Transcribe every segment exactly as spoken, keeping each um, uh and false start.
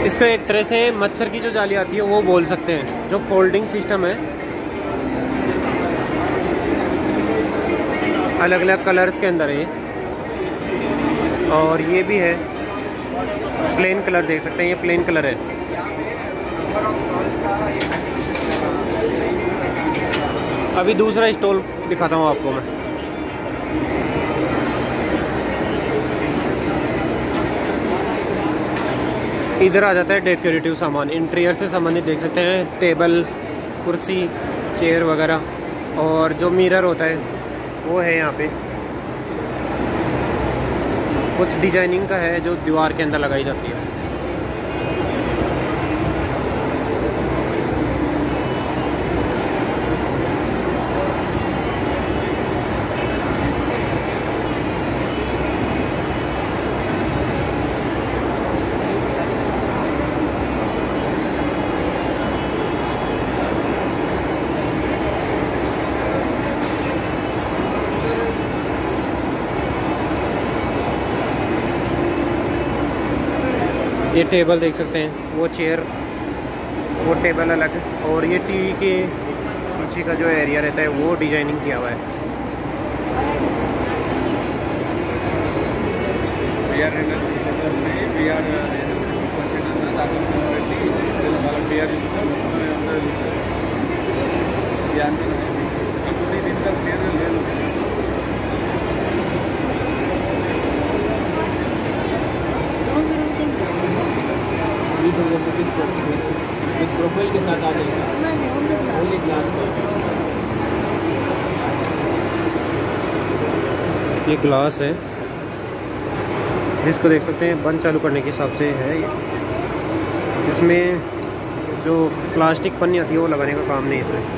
इसको एक तरह से मच्छर की जो जाली आती है वो बोल सकते हैं, जो फोल्डिंग सिस्टम है। अलग अलग कलर्स के अंदर है, और ये भी है प्लेन कलर, देख सकते हैं ये प्लेन कलर है। अभी दूसरा स्टॉल दिखाता हूँ आपको मैं। इधर आ जाता है डेकोरेटिव सामान, इंटीरियर से संबंधित, देख सकते हैं टेबल, कुर्सी, चेयर वगैरह, और जो मिरर होता है वो है यहाँ पे। कुछ डिजाइनिंग का है जो दीवार के अंदर लगाई जाती है। ये टेबल देख सकते हैं, वो चेयर, वो टेबल अलग, और ये टीवी के पीछे का जो एरिया रहता है वो डिजाइनिंग किया हुआ है। प्रोफाइल के साथ आ जाएगा, ओनली ग्लास का। ये ग्लास है जिसको देख सकते हैं बंद चालू करने के हिसाब से है। इसमें जो प्लास्टिक पन्नी आती है वो लगाने का काम नहीं इसमें।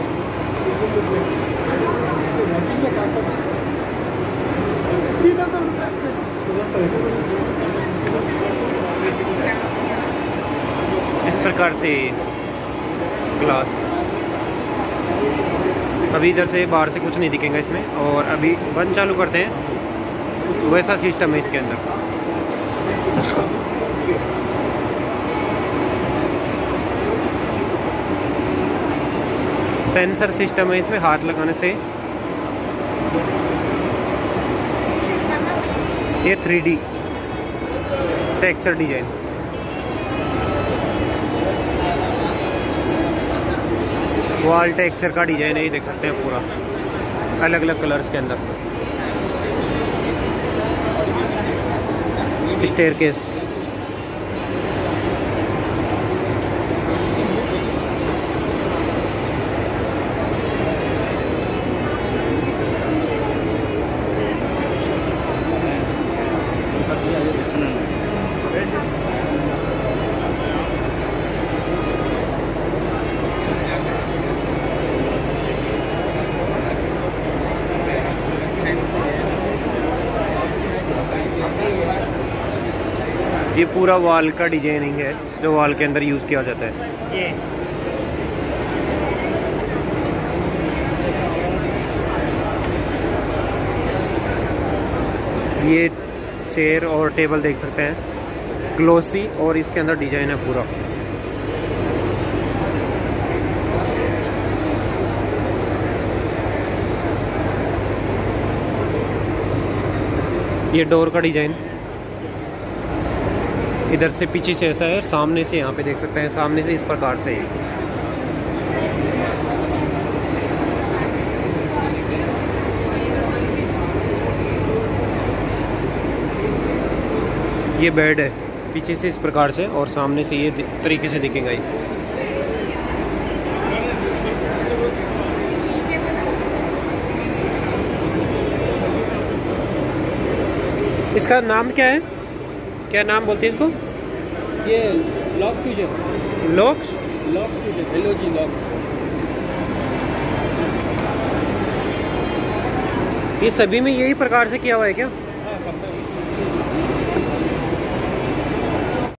इस प्रकार से ग्लास, अभी इधर से बाहर से कुछ नहीं दिखेगा इसमें, और अभी बंद चालू करते हैं वैसा सिस्टम है इसके अंदर। सेंसर सिस्टम है इसमें, हाथ लगाने से ये three D texture design. Wall texture का डिजाइन है, ये देख सकते हैं पूरा अलग अलग कलर्स के अंदर। स्टेयरकेस, ये पूरा वॉल का डिजाइनिंग है जो वॉल के अंदर यूज़ किया जाता है। ये ये चेयर और टेबल देख सकते हैं, ग्लोसी, और इसके अंदर डिजाइन है पूरा। ये डोर का डिजाइन इधर से पीछे से ऐसा है, सामने से यहाँ पे देख सकते हैं, सामने से इस प्रकार से है। ये बेड है पीछे से इस प्रकार से, और सामने से ये तरीके से दिखेगा। ये इसका नाम क्या है, क्या नाम बोलते हैं इसको? ये lock fusion, lock lock fusion, L O G lock. ये सभी में यही प्रकार से किया हुआ है क्या?